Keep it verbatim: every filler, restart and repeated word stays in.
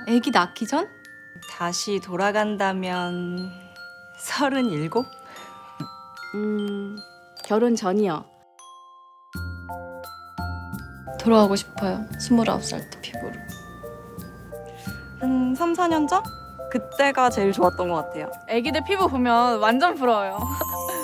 애기 낳기 전? 다시 돌아간다면 서른일곱? 음, 결혼 전이요. 돌아가고 싶어요. 스물아홉 살 때 피부로. 한 삼, 사 년 전? 그때가 제일 좋았던 것 같아요. 애기들 피부 보면 완전 부러워요.